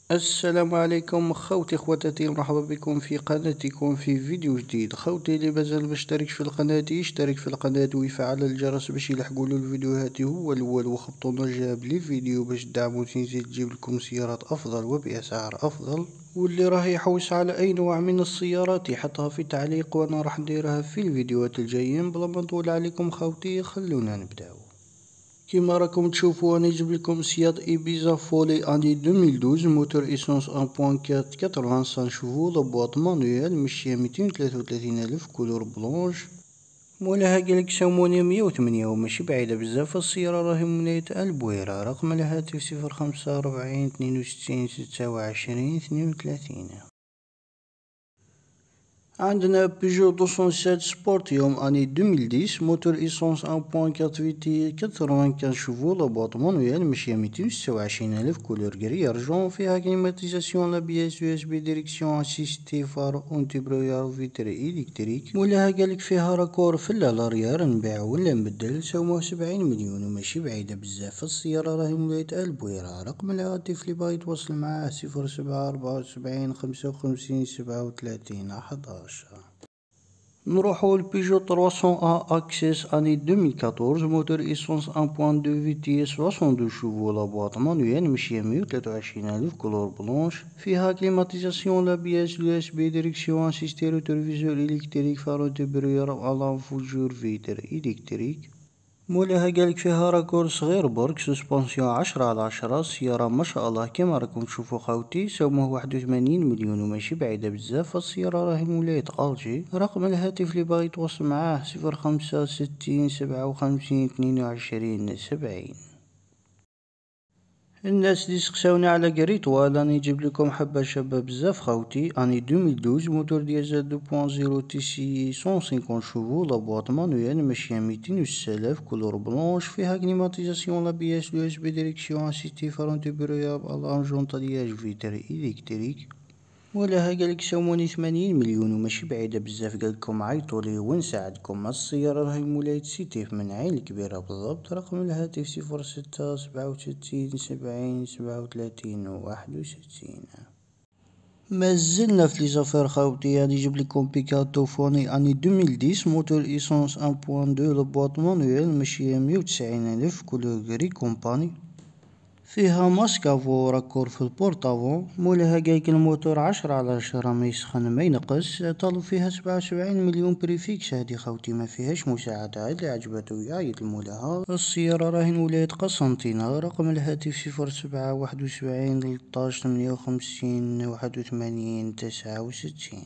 السلام عليكم خوتي خواتاتي، مرحبا بكم في قناتكم في فيديو جديد. خوتي اللي مازال مشترك في القناة يشترك في القناة ويفعل الجرس باش يلحقولو الفيديوهات هو الاول، وخبطوا الجاب للفيديو باش تدعموا تنزيل تجيب لكم سيارات افضل وباسعار افضل. واللي راه يحوس على اي نوع من السيارات يحطها في تعليق وانا راح نديرها في الفيديوهات الجايين. بلا ما نطول عليكم خوتي خلونا نبداو. كيما راكم تشوفوا انا نجيب لكم سيات ايبيزا فولي اني 2012 موتور ايسونس 1.4 85 شهور بواط مانويال مشيه 233 الف كولور بلونش. مولاها قالك سموني 108 وماشي بعيدة بزاف. السيارة راهي من ولاية البويرة. رقم الهاتف 045 62 26 32. عندنا بيجو 207 سبورتيوم اني 2010 موتور ايسونس 1.4 فيتي 95 شوفو لابواط مانويال ماشية 226 الف كولور غري ارجون. فيها كليماتيزاسيون لابياس يو اس بي ديريكسيون اسيستي فار اونتي برويار فيتر الكتريك. مولاها قالك فيها راكور في لاريار نبيع ولا نبدل سوموه 70 مليون وماشي بعيدة بزاف. السيارة راهي مولاية البويرة. رقم الهاتف اللي باغي يتواصل معاه 0774 55 37 11. نروحو لبيجو 300 اكسيس اني 2014 موتور ايسونس 1.2 فيتيس 62 شوفو لابواط مانويال مشيه 123 الف كولور بلونش. فيها كليماتيزاسيون لابياس يو اس بي ديريكسيون اسيستي روتورفيزور الكتريك فارو دبريور الام فوجور فيتر الكتريك. مولاها قالك فيها راكور صغير برك سسبونسيون 10/10. السيارة ما شاء الله كيما راكم تشوفوا خوتي سوموه 81 مليون وماشي بعيدة بزاف. السيارة راهي مولاية الجي. رقم الهاتف اللي باغي يتواصل معاه 065 57 22 70. الناس اللي سقساوني على قريطوال راني نجيب لكم حبه شابه بزاف خوتي اني 2012 موتور ديزل 2.0 تي سي 150 شوفو لابواط مانويال ماشيه 206 كولور بلونش. فيها كليماتيزاسيون لابياس يو اس بي ديريكسيون اسيستي فرونتي بروياب الان جونطا دياج فيتر الكتريك. مولاها قالك سوموني 80 مليون وماشي بعيدة بزاف. قالكم عيطولي ونساعدكم. السيارة راهي مولاية سيتيف من عين الكبيرة بالضبط. رقم الهاتف 06 67 70 37 61. مازلنا في لي زافير خوتي. راني نجيب لكم بيكاتو فوني اني 2010 موتور ايسونس 1.2 لبواط مانويال ماشية 190 الف كولور غري كومباني. فيها ماسكافو راكور في البورتافون. مولاها قايك الموتور 10/10 ما يسخن ما ينقص. طالب فيها 77 مليون بريفيكس. هادي خوتي ما فيهاش مساعدة. اللي عجبته يعيط لمولاها. السيارة راهي ولاية قسنطينة. رقم الهاتف 07 71 13 58 81 69.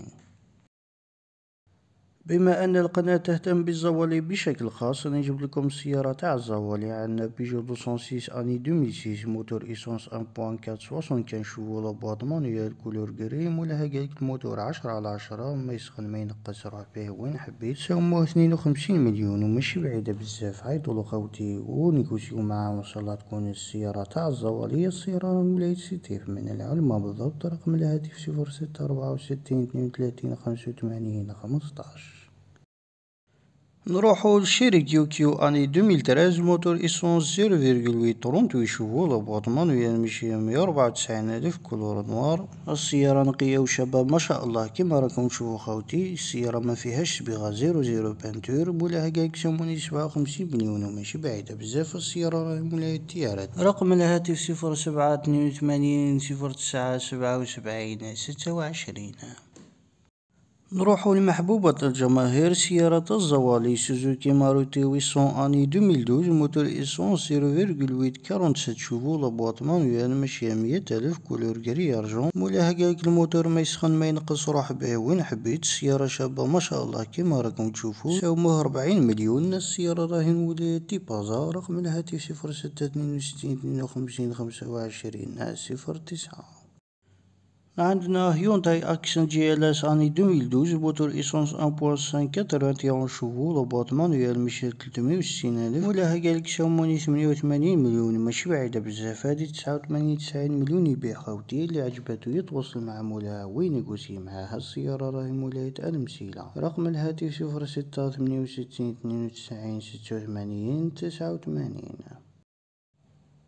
بما ان القناة تهتم بالزوالي بشكل خاص انا نجيب لكم السيارة تاع الزوالي. عندنا بيجو 206 اني 2006 موتور ايسونس 1.4 75 شوفو لابواط مانويال كولور غري. مولاها قالك الموتور 10/10 ما يسخن ما ينقص. روح بيه وين حبيت. سوموه 52 مليون وماشي بعيدة بزاف. عيطولو خوتي ونيكوسيو معاه ان شاء الله تكون السيارة تاع الزوالي. السيارة ولاية سيتيف من العلمة بالضبط. رقم الهاتف 06 64 32 85 15. نروحو لشيري كيو اني 2013 موتور ايسونس 0.8 شوفو لابواط مانويال ماشية 194 الف كولور نوار. السيارة نقية وشابة ما شاء الله كيما راكم تشوفو خوتي. السيارة ما فيهاش صبيغة 00 بانتور. مولاها قالك سموني 57 مليون وماشي بعيدة بزاف. السيارة راهي مولاية التيارات. رقم الهاتف 07 82 09 77 26. نروحو لمحبوبة الجماهير سيارة الزوالي سوزوكي ماروتي 800 اني 2012 موتور ايسونس 0.8 شوفو لابواط مانويال ماشية 100 الف كولور غري ارجون. مولاها قالك الموتور ما يسخن ما ينقص. روح بيه وين حبيت. السيارة شابة ما شاء الله كيما راكم تشوفو. سوموه 40 مليون. السيارة راهي ولاية تيبازا. رقم الهاتف 06 62 52 25 09. عندنا هيونداي اكسنت جي ال اس اني 2012 موتور ايسونس 1.5 91 شوفو لابواط مانويال ماشية 360 الف. مولاها قالك سوموني 88 مليون ماشي بعيدة بزاف. هادي 89 90 مليون يبيع خوتي. اللي عجباتو يتواصل مع مولاها وينيغوسي معاها. السيارة راهي مولاية المسيلة. رقم الهاتف 06 68 92 86 89.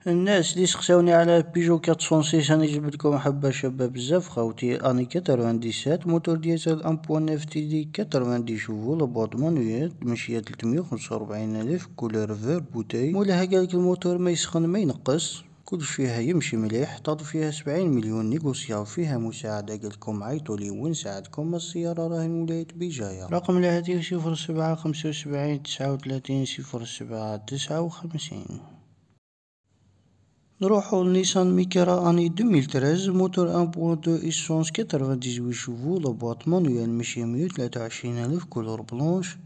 الناس اللي سقساوني على بيجو 406 انا جبت لكم حبه شابه بزاف خاوتي. اني 97 موتور ديزل 1.9 تي دي 90 شوفو لابوط مانويل ماشيه 345,000 كولور فير بوتاي. مولاها قالك الموتور ما يسخن ما ينقص، كلش فيها يمشي مليح. طاط فيها 70 مليون نيغوسياو فيها مساعدة. قالكم عيطولي ونساعدكم. السيارة راهي ولاية بجاية. رقم الهاتف 0775 39 07 59. نروحو لنيسان ميكرا اني 2013 موتور 1.2 اسونس 98 شوفو لابوط مانويل ماشية 123,000 كولور بلونش.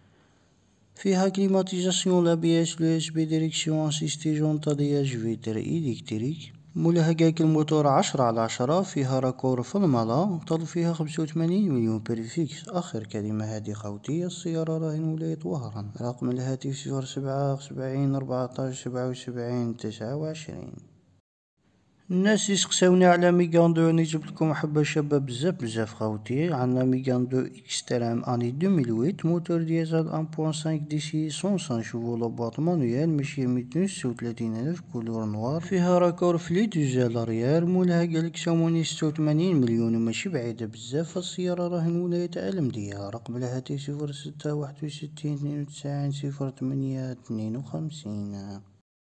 فيها كليماتيزاسيون لابياس لو اس بي ديريكسيون اسيستي جونطا دياج فيتر الكتريك. مولاها قالك الموتور 10/10. فيها راكور في الملا. طل فيها 85 مليون بريفيكس. اخر كلمة هادي خوتي. السيارة راهي ولاية وهران. رقم الهاتف 0770 14 77 29. الناس اللي سقساوني على ميغان دو اني جبت لكم حبه شابه بزاف خوتي. عندنا ميغان دو اكستريم اني 2008 موتور ديزل 1.5 دي سي 105 شوفو لاباط مانويل ماشيه 236,000 كولور نوار. فيها راكور فلي دوزال اريير. مولاها قالك ساموني 86 مليون وماشي بعيده بزاف. السياره راهي من ولايه المديه. رقم الهاتف 06 61 92 08 52.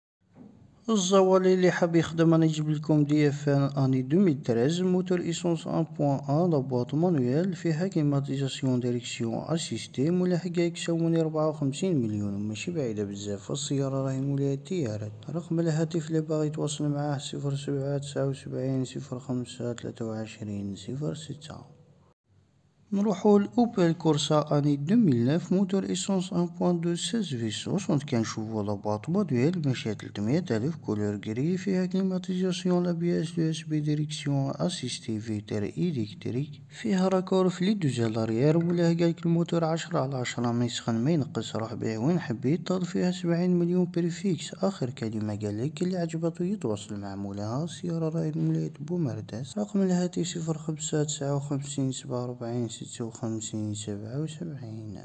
الزوالي اللي حاب يخدم انا نجيب لكم دي اف اني 2013 موتور ايسونس 1.1 لابوط مانويل فيها كليماتيزاسيون ديريكسيون اسيستي. مولاها قالك ساوني 54 مليون وماشي بعيده بزاف. السياره راهي مولاها تيارات. رقم الهاتف اللي باغي يتواصل معاه 07 79 05 23 06. نروحو لأوبل كورسا اني 2009 موتور ايسونس 1.2 16 في 75 شوفو لاباط موديل ماشية 300,000 كولور غري. فيها كليماتيزاسيون لابياس لو اس بي ديريكسيون اسيستي فيتر الكتريك. فيها راكور في لي دوزال اريير. مولاها قالك الموتور 10/10 ما يسخن ما ينقص. روح بيه وين حبيت. طال فيها 70 مليون بريفيكس. اخر كلمة قالك اللي عجبته يتواصل مع مولاها. السيارة راهي مولاية بومرداس. رقم الهاتف 05 59 47 56 77.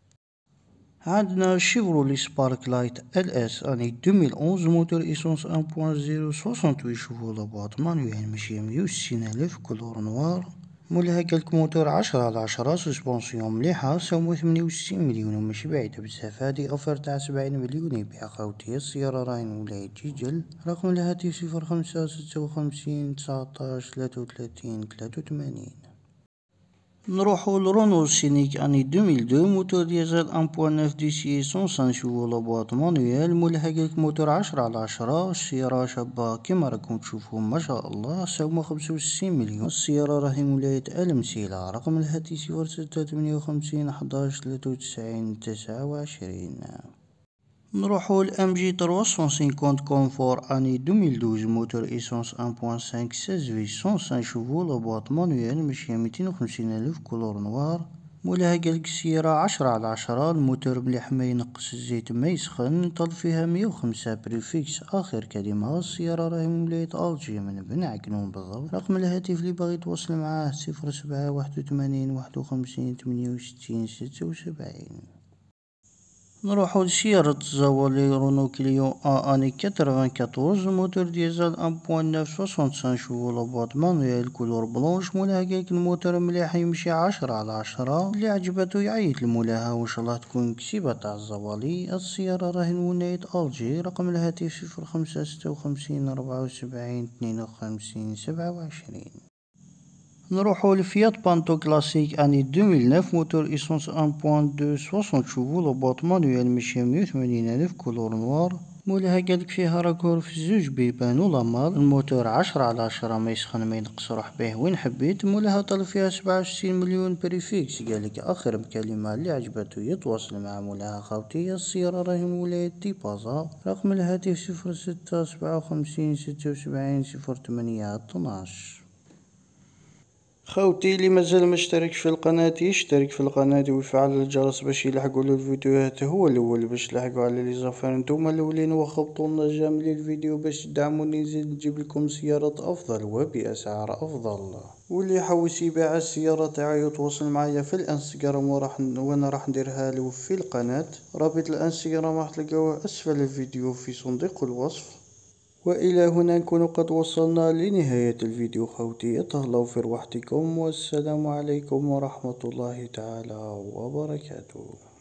عندنا شيفرولي سبارك لايت ال اس اني 2011 موتور ايسونس 1.0 68 شوفو لاباط مانويل ماشية 160,000 كولور نوار. مولاها قالك موتور 10/10 سسبونسيون مليحة. ساومو 68 مليون وماشي بعيدة بزاف. هادي اوفر تاع 70 مليون يبيع خوتي. السيارة راهي ولاية جيجل. رقم الهاتف 05 56 19 33 83. نروحو لرونو سينيك اني 2002 موتور ديزل 1.9 دي سي 105 شوفو لابوط مانويل. مولاها قالك موتور 10/10. السيارة شابة كيما راكم تشوفو ما شاء الله. ساومو 65 مليون. السيارة راهي ولاية المسيلة. رقم الهاتف 06 58 11 93 29. نروحو لام جي 350 كونفور اني 2012 موتور ايسونس 1.5 16 في 105 شوفو لابوط مانويل ماشية 250,000 كولور نوار. مولاها قالك السيارة 10/10. الموتور مليح ما ينقص الزيت ما يسخن. طل فيها 105 بريفيكس. اخر كلمة. السيارة راهي من ولاية الجي من بن عكنون بالضبط. رقم الهاتف اللي باغي يتواصل معاه 07 81 51 68 76. نروحو لسيارة الزوالي رونو كليو اني 94 موتور ديزل 1.9 65 شوفو لابوط مانويل كولور بلونش. مولاها قالك الموتور مليح يمشي 10/10. اللي عجبته يعيط لمولاها وان شاء الله تكون كسيبة تاع الزوالي. السيارة راهي من ولاية الجي. رقم الهاتف 05 56 74 52 27. نروحو لفيات بانتو كلاسيك اني 2009 موتور ايسونس 1.2 60 شوفو لابوط مانويل ماشية 180,000 كولور نوار. مولاها قالك فيها راكور في زوج بيبان ولا مال. الموتور 10/10 ما يسخن ما ينقص. روح بيه وين حبيت. مولاها طلب فيها 67 مليون بريفيكس. قالك اخر بكلمة اللي عجبته يتواصل مع مولاها خوتي. السيارة راهي من ولاية تيبازا. رقم الهاتف 06 57 76 08 12. خوتي اللي مازال ما اشتركش في القناة يشترك في القناة ويفعل الجرس باش يلحقوا له الفيديوهات. هو الاول باش تلحقوا على لي زافير. نتوما الاولين وخبطوا لنا جيم للفيديو باش تدعموني نزيد نجيب لكم سيارات افضل وباسعار افضل. واللي يحوس يبيع السيارة تاعي يتواصل معايا في الانستغرام وانا راح نديرها له في القناة. رابط الانستغرام راح تلقاوه اسفل الفيديو في صندوق الوصف. وإلى هنا نكون قد وصلنا لنهاية الفيديو خوتي. تهلاو في روحتكم، والسلام عليكم ورحمة الله تعالى وبركاته.